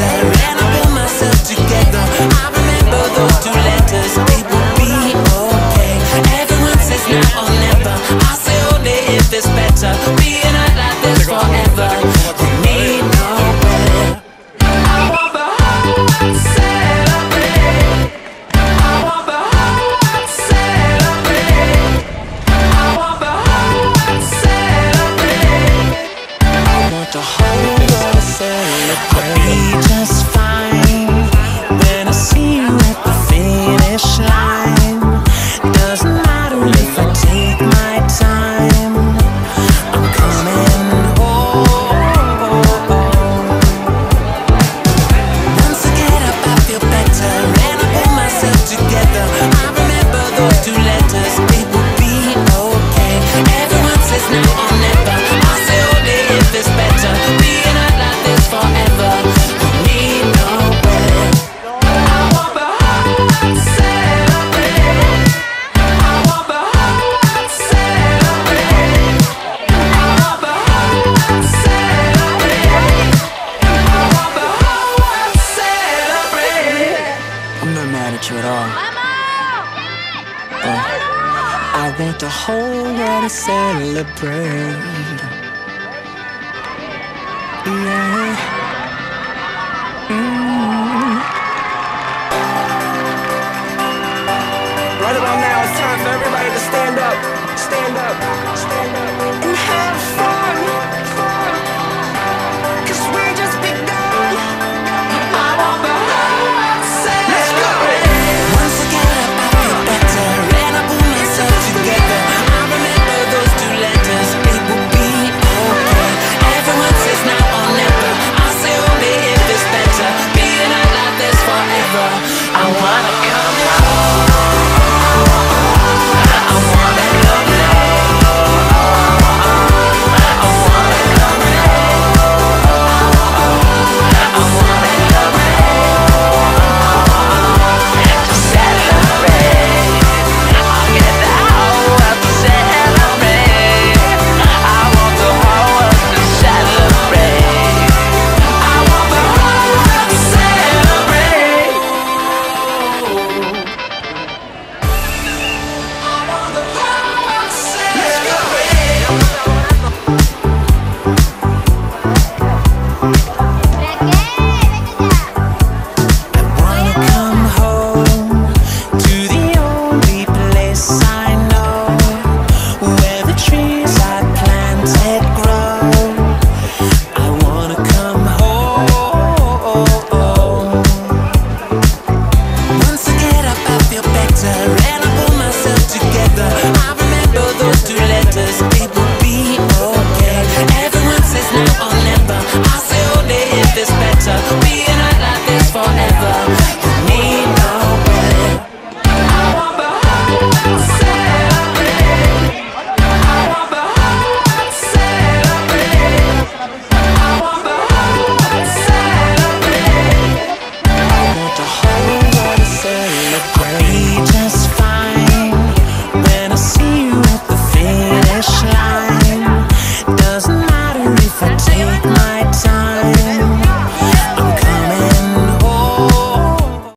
better, and I pull myself together. I remember those two letters, it will be okay. Everyone says now or never, I say only if it's better. Being out like this forever, we need nowhere. I want the whole world to celebrate. I want the whole world to celebrate. I want the whole world to celebrate. I want the whole world to celebrate. I'll be just fine when I see you at the finish line. Doesn't matter if I take my time, I'm coming home. Once I get up I feel better, and I pull myself together. I remember those two letters, it will be okay. Everyone says now or never, I say only if it's better. Being out like this forever, we need nowhere. I want the whole world to celebrate. I want the whole world to celebrate. I want the whole world to celebrate. I want the whole world to celebrate. I'm not mad at you at all. I want the whole world to celebrate. Yeah. Right about now, it's time for everybody to stand up, stand up, stand up, and have fun. 'Cause we just begun. I want the whole world to celebrate. Once I get up, I feel better, and I pull myself together. I remember those two letters, it will be okay. Everyone says now or never, I say only if it's better. Being out like this forever, I want